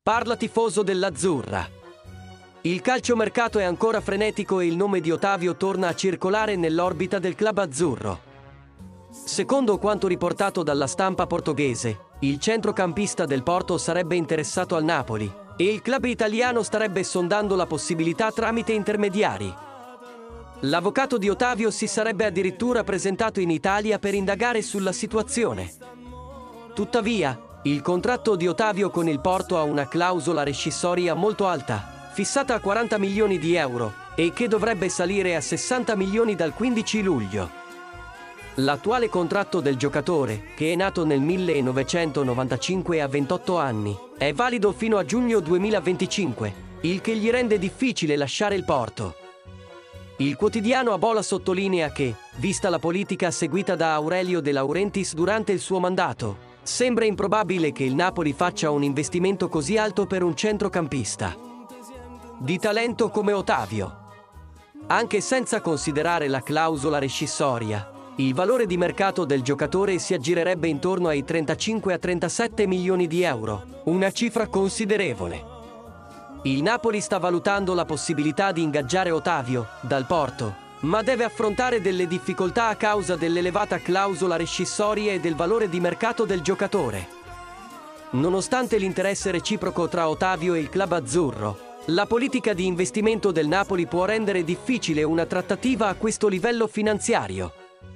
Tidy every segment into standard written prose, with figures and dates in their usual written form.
Parla tifoso dell'Azzurra. Il calciomercato è ancora frenetico e il nome di Otavio torna a circolare nell'orbita del club azzurro. Secondo quanto riportato dalla stampa portoghese, il centrocampista del Porto sarebbe interessato al Napoli e il club italiano starebbe sondando la possibilità tramite intermediari. L'avvocato di Otavio si sarebbe addirittura presentato in Italia per indagare sulla situazione. Tuttavia, il contratto di Otavio con il Porto ha una clausola rescissoria molto alta, fissata a 40 milioni di euro, e che dovrebbe salire a 60 milioni dal 15 luglio. L'attuale contratto del giocatore, che è nato nel 1995 e ha 28 anni, è valido fino a giugno 2025, il che gli rende difficile lasciare il Porto. Il quotidiano Abola sottolinea che, vista la politica seguita da Aurelio De Laurentiis durante il suo mandato, sembra improbabile che il Napoli faccia un investimento così alto per un centrocampista di talento come Otavio. Anche senza considerare la clausola rescissoria, il valore di mercato del giocatore si aggirerebbe intorno ai 35 a 37 milioni di euro, una cifra considerevole. Il Napoli sta valutando la possibilità di ingaggiare Otavio dal Porto, ma deve affrontare delle difficoltà a causa dell'elevata clausola rescissoria e del valore di mercato del giocatore. Nonostante l'interesse reciproco tra Otavio e il club azzurro, la politica di investimento del Napoli può rendere difficile una trattativa a questo livello finanziario.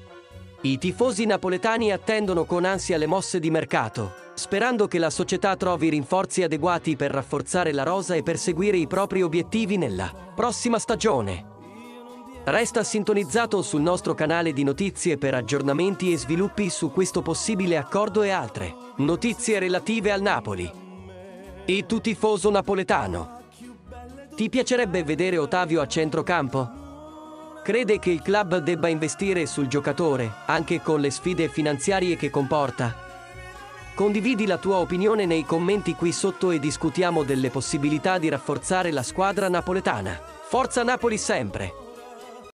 I tifosi napoletani attendono con ansia le mosse di mercato, sperando che la società trovi rinforzi adeguati per rafforzare la rosa e perseguire i propri obiettivi nella prossima stagione. Resta sintonizzato sul nostro canale di notizie per aggiornamenti e sviluppi su questo possibile accordo e altre notizie relative al Napoli. E tu tifoso napoletano, ti piacerebbe vedere Otavio a centrocampo? Crede che il club debba investire sul giocatore, anche con le sfide finanziarie che comporta? Condividi la tua opinione nei commenti qui sotto e discutiamo delle possibilità di rafforzare la squadra napoletana. Forza Napoli sempre!